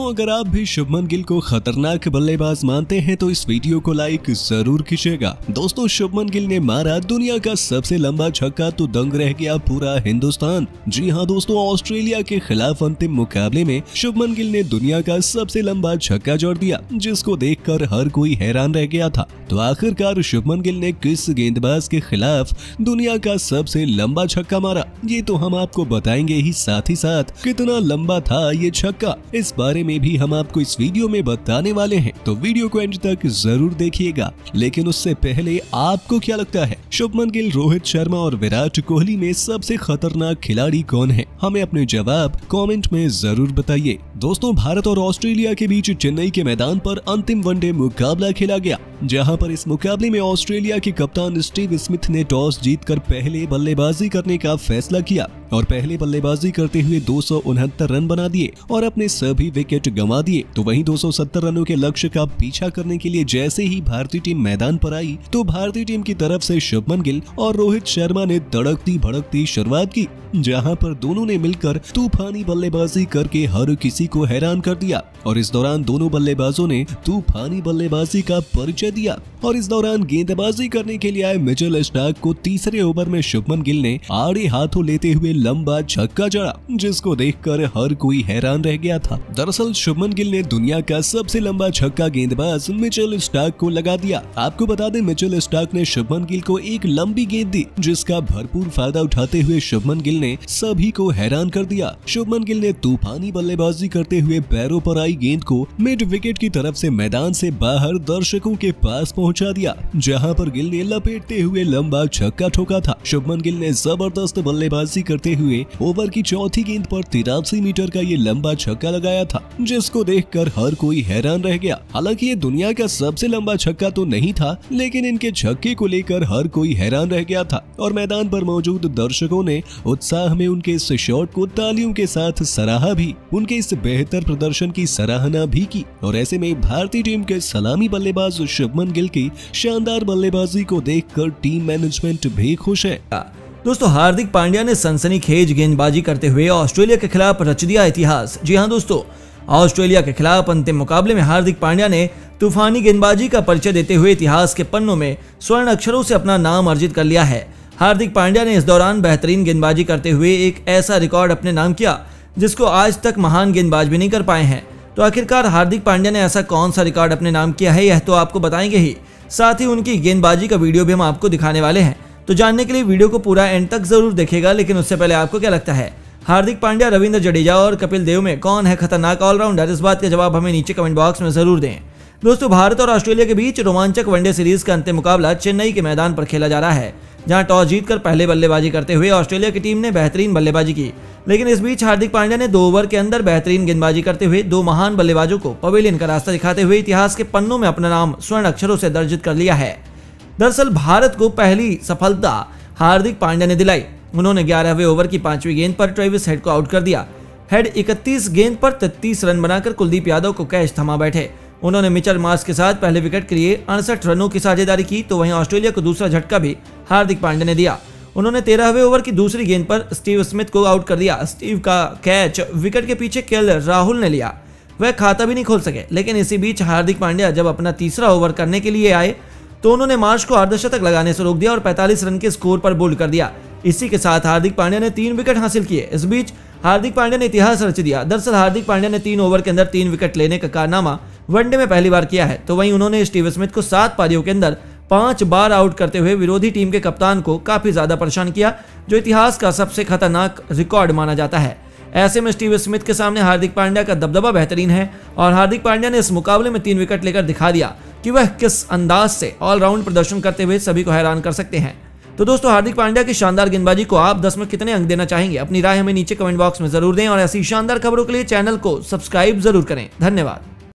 अगर आप भी शुभमन गिल को खतरनाक बल्लेबाज मानते हैं तो इस वीडियो को लाइक जरूर कीजिएगा। दोस्तों, शुभमन गिल ने मारा दुनिया का सबसे लंबा छक्का तो दंग रह गया पूरा हिंदुस्तान। जी हां दोस्तों, ऑस्ट्रेलिया के खिलाफ अंतिम मुकाबले में शुभमन गिल ने दुनिया का सबसे लंबा छक्का जड़ दिया, जिसको देखकर हर कोई हैरान रह गया था। तो आखिरकार शुभमन गिल ने किस गेंदबाज के खिलाफ दुनिया का सबसे लंबा छक्का मारा, ये तो हम आपको बताएंगे ही, साथ ही साथ कितना लंबा था ये छक्का, इस बारे में भी हम आपको इस वीडियो में बताने वाले हैं। तो वीडियो को एंड तक जरूर देखिएगा। लेकिन उससे पहले आपको क्या लगता है, शुभमन गिल, रोहित शर्मा और विराट कोहली में सबसे खतरनाक खिलाड़ी कौन है? हमें अपने जवाब कमेंट में जरूर बताइए। दोस्तों, भारत और ऑस्ट्रेलिया के बीच चेन्नई के मैदान पर अंतिम वनडे मुकाबला खेला गया, जहां पर इस मुकाबले में ऑस्ट्रेलिया के कप्तान स्टीव स्मिथ ने टॉस जीतकर पहले बल्लेबाजी करने का फैसला किया और पहले बल्लेबाजी करते हुए 269 रन बना दिए और अपने सभी विकेट गंवा दिए। तो वहीं 270 रनों के लक्ष्य का पीछा करने के लिए जैसे ही भारतीय टीम मैदान पर आई तो भारतीय टीम की तरफ से शुभमन गिल और रोहित शर्मा ने तड़कती भड़कती शुरुआत की, जहां पर दोनों ने मिलकर तूफानी बल्लेबाजी करके हर किसी को हैरान कर दिया। और इस दौरान दोनों बल्लेबाजों ने तूफानी बल्लेबाजी का परिचय दिया और इस दौरान गेंदबाजी करने के लिए आए मिचेल स्टार्क को तीसरे ओवर में शुभमन गिल ने आड़े हाथों लेते हुए लंबा छक्का जड़ा, जिसको देखकर हर कोई हैरान रह गया था। दरअसल शुभमन गिल ने दुनिया का सबसे लंबा छक्का गेंदबाज मिचेल स्टार्क को लगा दिया। आपको बता दें, मिचेल स्टार्क ने शुभमन गिल को एक लंबी गेंद दी, जिसका भरपूर फायदा उठाते हुए शुभमन गिल ने सभी को हैरान कर दिया। शुभमन गिल ने तूफानी बल्लेबाजी करते हुए पैरों पर आई गेंद को मिड विकेट की तरफ से मैदान से बाहर दर्शकों के पास पहुंचा दिया, जहां पर गिल ने लपेटते हुए लंबा छक्का ठोका था। शुभमन गिल ने जबरदस्त बल्लेबाजी करते हुए ओवर की चौथी गेंद पर 83 मीटर का ये लंबा छक्का लगाया था, जिसको देखकर हर कोई हैरान रह गया। हालांकि ये दुनिया का सबसे लंबा छक्का तो नहीं था, लेकिन इनके छक्के को लेकर हर कोई हैरान रह गया था और मैदान पर मौजूद दर्शकों ने उत्साह में उनके इस शॉट को तालियों के साथ सराहा भी, उनके इस बेहतर प्रदर्शन की सराहना भी की। और ऐसे में भारतीय टीम के सलामी बल्लेबाज शुभमन गिल की शानदार बल्लेबाजी को देखकर टीम मैनेजमेंट भी खुश है। दोस्तों, हार्दिक पांड्या ने सनसनीखेज गेंदबाजी करते हुए ऑस्ट्रेलिया के खिलाफ रच दिया इतिहास। जी हां दोस्तों, ऑस्ट्रेलिया के खिलाफ अंतिम मुकाबले में हार्दिक पांड्या ने तूफानी गेंदबाजी का परिचय देते हुए इतिहास के पन्नों में स्वर्ण अक्षरों से अपना नाम अर्जित कर लिया है। हार्दिक पांड्या ने इस दौरान बेहतरीन गेंदबाजी करते हुए एक ऐसा रिकॉर्ड अपने नाम किया जिसको आज तक महान गेंदबाज भी नहीं कर पाए हैं। तो आखिरकार हार्दिक पांड्या ने ऐसा कौन सा रिकॉर्ड अपने नाम किया है, यह तो आपको बताएंगे ही, साथ ही उनकी गेंदबाजी का वीडियो भी हम आपको दिखाने वाले हैं। तो जानने के लिए वीडियो को पूरा एंड तक जरूर देखिएगा। लेकिन उससे पहले आपको क्या लगता है, हार्दिक पांड्या, रविंद्र जडेजा और कपिल देव में कौन है खतरनाक ऑलराउंडर? इस बात का जवाब हमें नीचे कमेंट बॉक्स में जरूर दें। दोस्तों, भारत और ऑस्ट्रेलिया के बीच रोमांचक वनडे सीरीज का अंतिम मुकाबला चेन्नई के मैदान पर खेला जा रहा है, जहां टॉस जीतकर पहले बल्लेबाजी करते हुए ऑस्ट्रेलिया की टीम ने बेहतरीन बल्लेबाजी की। लेकिन इस बीच हार्दिक पांड्या ने 2 ओवर के अंदर बेहतरीन गेंदबाजी करते हुए 2 महान बल्लेबाजों को पवेलियन का रास्ता दिखाते हुए इतिहास के पन्नों में अपना नाम स्वर्ण अक्षरों से दर्जित कर लिया है। दरअसल भारत को पहली सफलता हार्दिक पांड्या ने दिलाई। उन्होंने 11वें ओवर की 5वीं गेंद पर ट्रेविस हेड को आउट कर दिया। हेड 31 गेंद पर 33 रन बनाकर कुलदीप यादव को कैच थमा बैठे। उन्होंने मिचेल मार्श के साथ पहले विकेट के लिए 68 रनों की साझेदारी की, तो वहीं ऑस्ट्रेलिया को दूसरा झटका भी हार्दिक पांड्या ने दिया। उन्होंने 13वें ओवर की दूसरी गेंद पर स्टीव स्मिथ को आउट कर दिया। स्टीव का कैच विकेट के पीछे केएल राहुल ने लिया, वह खाता भी नहीं खोल सके। लेकिन इसी बीच हार्दिक पांड्या जब अपना तीसरा ओवर करने के लिए आए तो उन्होंने मार्श को अर्धशतक लगाने से रोक दिया और 45 रन के स्कोर पर बोल्ड कर दिया। इसी के साथ हार्दिक पांड्या ने 3 विकेट हासिल किए। इस बीच हार्दिक पांड्या ने इतिहास रच दिया। दरअसल हार्दिक पांड्या ने 3 ओवर के अंदर 3 विकेट लेने का कारनामा वनडे में पहली बार किया है। तो वहीं उन्होंने स्टीव स्मिथ को 7 पारियों के अंदर 5 बार आउट करते हुए विरोधी टीम के कप्तान को काफी ज्यादा परेशान किया, जो इतिहास का सबसे खतरनाक रिकॉर्ड माना जाता है। ऐसे में स्टीव स्मिथ के सामने हार्दिक पांड्या का दबदबा बेहतरीन है और हार्दिक पांड्या ने इस मुकाबले में 3 विकेट लेकर दिखा दिया कि वह किस अंदाज से ऑलराउंड प्रदर्शन करते हुए सभी को हैरान कर सकते हैं। तो दोस्तों, हार्दिक पांड्या की शानदार गेंदबाजी को आप 10 में कितने अंक देना चाहेंगे? अपनी राय हमें नीचे कमेंट बॉक्स में जरूर दें और ऐसी शानदार खबरों के लिए चैनल को सब्सक्राइब जरूर करें। धन्यवाद।